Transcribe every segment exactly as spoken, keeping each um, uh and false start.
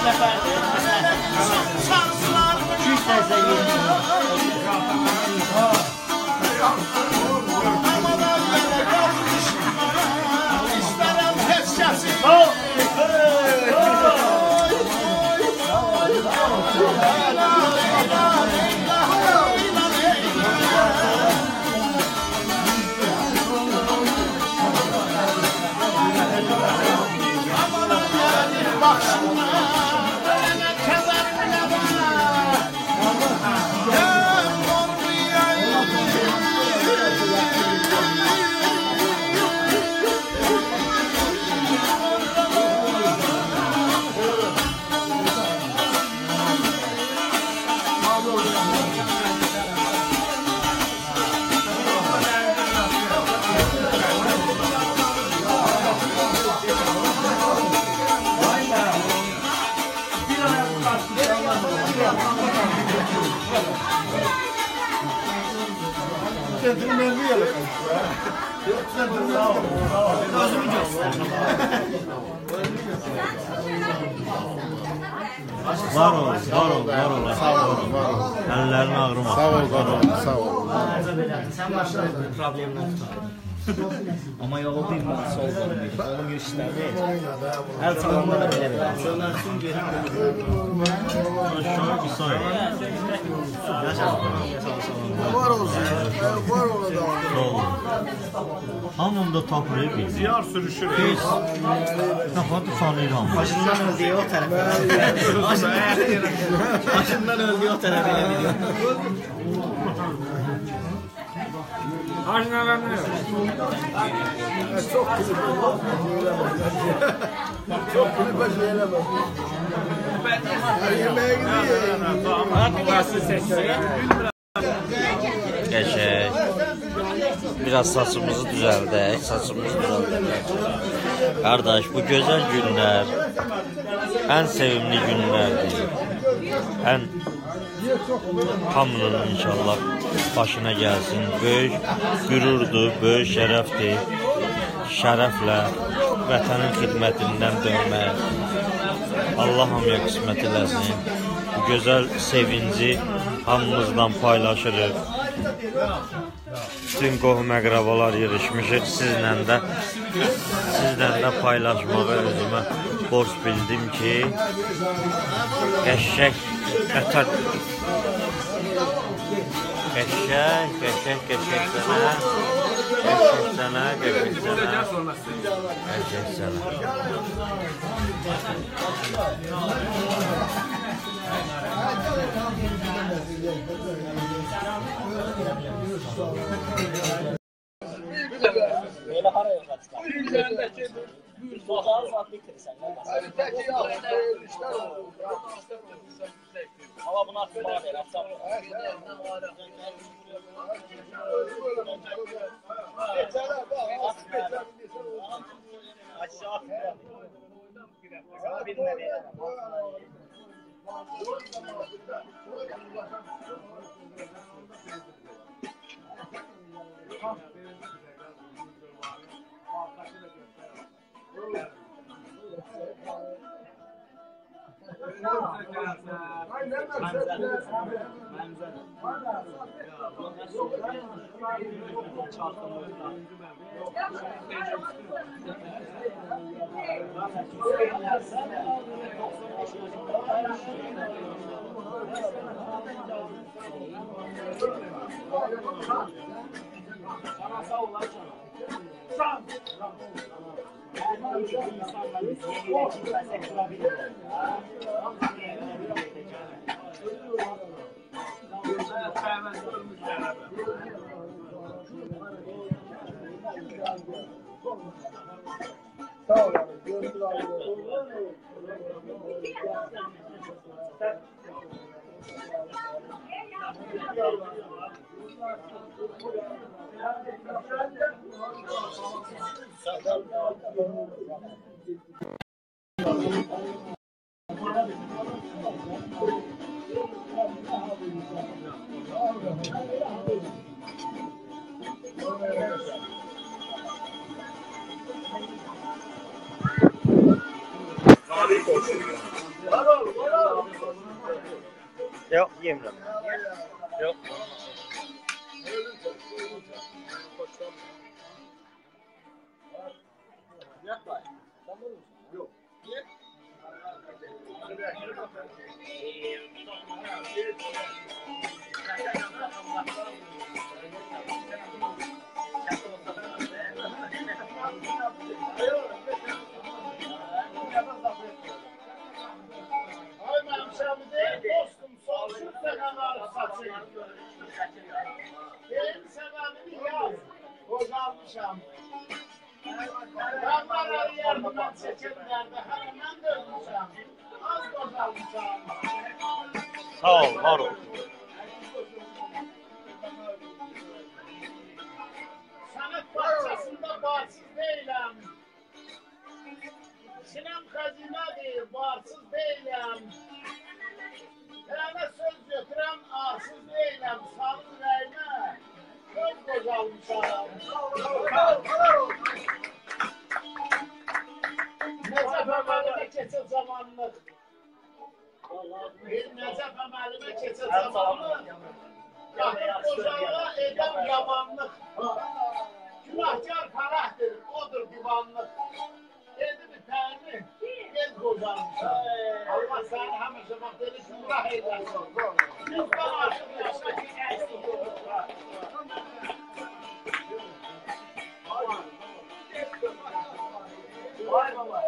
Var ol, var ol, var ol. Sağ ol, var ol. Əllərin ağrıma. Sağ ol, var ol, sağ ol. Sən başladın problemlər tutardın. Amma yolu bir vaxt sol qoymaydı. Onun göstərdi. Əl çalanda da belə belə. Sönərsin geri. Aşağı bir say. Var olsun. Var olsun. Sağ ol. Hamında tapırıq. Ziyar sürüşür. Biz taxatı sanıyıram. Başından öldüyü o tərəfə. Başından öldüyü o tərəfə elə biliyor. Harcına ne? Çok kulüp. Çok kulüp başlayalım. Yemeğe gidiyor. Qəşəng. Biraz saçımızı düzəldək, saçımızı düzəldək. Qardaş, bu gözəl günlər ən sevimli günlərdir. Ən hamının inşallah başına gəlsin. Böyük qürurdur, böyük şərəfdir. Şərəflə vətənin xidmətindən dönmək. Allah hamıya qismət eləsin. Bu gözəl sevinci hamımızdan paylaşırıq. Bütün qohum əqrabalar yığışmışıq. Sizlə də sizlə də paylaşmağa özümə borc bildim ki, qəşəng vətən qəşəng, qəşəng, qəşəng sənə, qəşəng sənə, qəşəng sənə, qəşəng sənə. Belə haraya qaçdın? Bazar saat bitirsən. Hava buna atmağa ver, atsam. Aşağı. Bilmedi. Sana sağ ol lan sana. Sağ ol. Sağ ol. Görüşürüz. Yok, yemiyorum. Yok. Bozalmışam. Ben var yarından seçenlerde hemen dönmüşəm. Az bozalmışam. Sağ ol, var ol. Sanat bahçesinde barsız değilim. Sinem hazinedir, barsız değilim. Yana söz götürem, arsız değilim. Salın rəyinə, söz bozalmışam. Necəf əməlimə keçir zamanlıq. Necəf əməlimə keçir zamanlıq. Yaxın qocalığa edəm yamanlıq. Günahkar fərəhdir, odur divanlıq. Dedi bir təni, gez qocalmışam. Allah səni həmişə bax, dedi günah eyləsin. Yüzdən aşıq yaşa ki, əksik olur. Vay baba.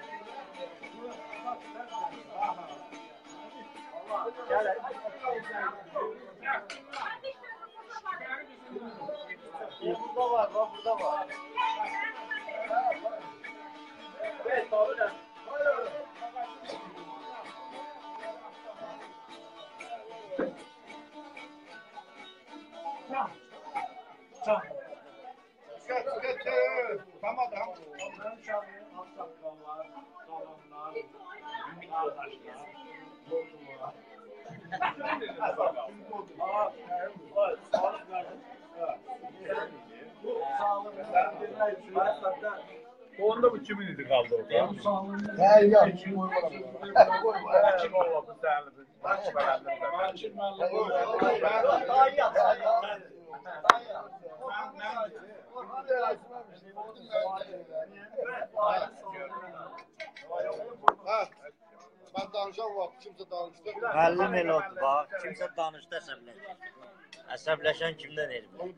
Gel. Burada var, bak burada var. Evet, tabii de. Tamam. Tamam. Geç, geç. Tamam, tamam. Onların şahane alt sakallar, salonlar, günlük arkadaşlar, bozulmalar. Onda bu kimin idi kaldı orada? He ya, kim koymadım. Kim oldu sen? Baş beğendim Ha, ben danışan var, kimse danıştı. Müəllim elə oldu, bax. Kimsə danışdı, əsəbləşən. Əsəbləşən kimdən elmi?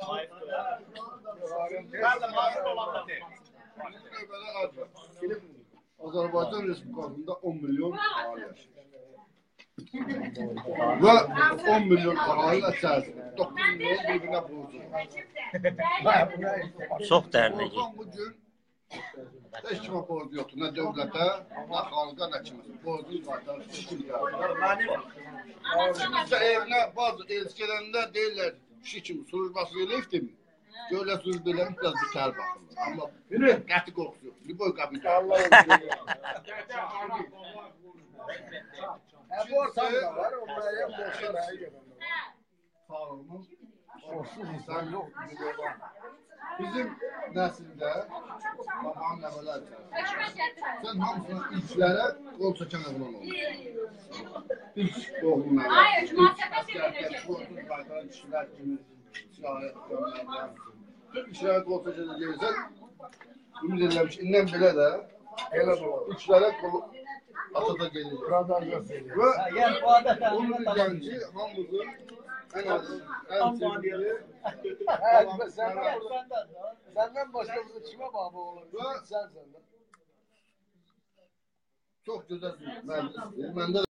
Ben de mazur olanlar. Azerbaycan Respublikasında on milyon ahali yaşayır. Ve on milyon ahali içerisinde dokuz milyon birbirine borcu. Çox dərnəgi. Oradan bugün heç kimə borcu yoxdur. Nə dövlətə, nə xalqa, nə kimə. Borcu zaten şişkin yardır. Bizdə evinə bazı elçi gələndə deyirlər, şişkin slujbası eləyibdir mi? Gölə slujba eləmiş, biraz bitər baxın. Amma qəti qorxusu yoxdur. Liboy qabidə. Bu ortam da var, onlara hep borçlar ayı sağlığımız borçsuz insan yok. Bizim nəsildə babam nəvələr içərisində. Sən hamısına ilklərə qol çəkən əvlan olur. İlk doğumlara, ilk əsgərkət, qorxuz qaydaran kişilər kimi şahit görməyənlər. İşlərə qol çəkən gəlirsən, ümid edirəm ki, indən belə də ilklərə qol atada gelir. Ve onun yüzden ki hamımızın en az, en sevgili senden başka bize kime bağlı olur? Sen senden. Çok güzel bir meclis.